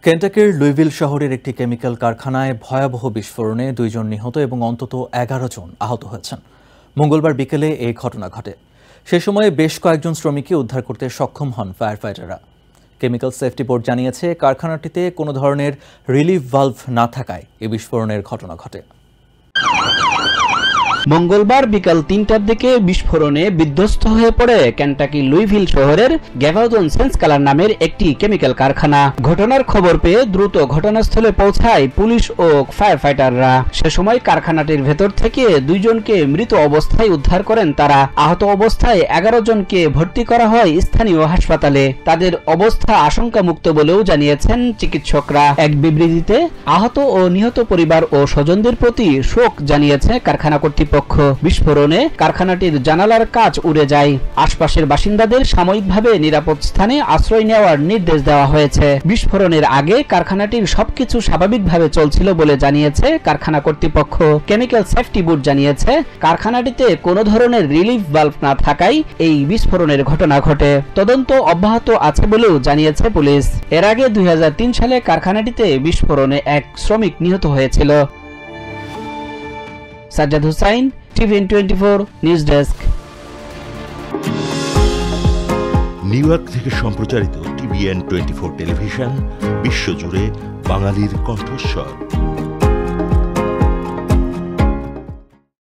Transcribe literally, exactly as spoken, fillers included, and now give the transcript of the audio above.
কেন্টাকির লুইভিল শহরের একটি কেমিক্যাল কারখানায় ভয়াবহ বিস্ফোরণে দুইজন নিহত এবং অন্তত এগারো জন আহত হয়েছেন। মঙ্গলবার বিকেলে এই ঘটনা ঘটে। সে সময়ে বেশ কয়েকজন শ্রমিককে উদ্ধার করতে সক্ষম হন ফায়ার ফাইটাররা। কেমিক্যাল সেফটি বোর্ড জানিয়েছে, কারখানাটিতে কোনো ধরনের রিলিফ ভালভ না থাকায় এই বিস্ফোরণের ঘটনা ঘটে। মঙ্গলবার বিকাল তিনটার দিকে বিস্ফোরণে বিধ্বস্ত হয়ে পড়ে কেন্টাকি লুইভিল শহরের গ্যাভাউজন সেন্স কালার নামের একটি কেমিক্যাল কারখানা। ঘটনার খবর পেয়ে দ্রুত ঘটনাস্থলে পৌঁছায় পুলিশ ও ফায়ার ফাইটাররা। সে সময় কারখানাটির ভেতর থেকে দুইজনকে মৃত অবস্থায় উদ্ধার করেন তারা। আহত অবস্থায় এগারো জনকে ভর্তি করা হয় স্থানীয় হাসপাতালে। তাদের অবস্থা আশঙ্কামুক্ত বলেও জানিয়েছেন চিকিৎসকরা। এক বিবৃতিতে আহত ও নিহত পরিবার ও স্বজনদের প্রতি শোক জানিয়েছে কারখানা কর্তৃপক্ষ। বিস্ফোরণে কারখানাটির জানালার কাঁচ উড়ে যায়। আশপাশের বাসিন্দাদের সাময়িকভাবে নিরাপদ স্থানে আশ্রয় নেওয়ার নির্দেশ দেওয়া হয়েছে। বিস্ফোরণের আগে কারখানাটির সবকিছু স্বাভাবিকভাবে চলছিল বলে জানিয়েছে কারখানা কর্তৃপক্ষ। কেমিক্যাল সেফটি বোর্ড জানিয়েছে, কারখানাটিতে কোনো ধরনের রিলিফ ভালভ না থাকায় এই বিস্ফোরণের ঘটনা ঘটে। তদন্ত অব্যাহত আছে বলেও জানিয়েছে পুলিশ। এর আগে দুই হাজার তিন সালে কারখানাটিতে বিস্ফোরণে এক শ্রমিক নিহত হয়েছিল। Sajjad Hussain, TVN twenty four news desk. New York থেকে সম্প্রচারিত টিভিএন টোয়েন্টি ফোর টেলিভিশন বিশ্বজুড়ে বাঙালির কণ্ঠস্বর।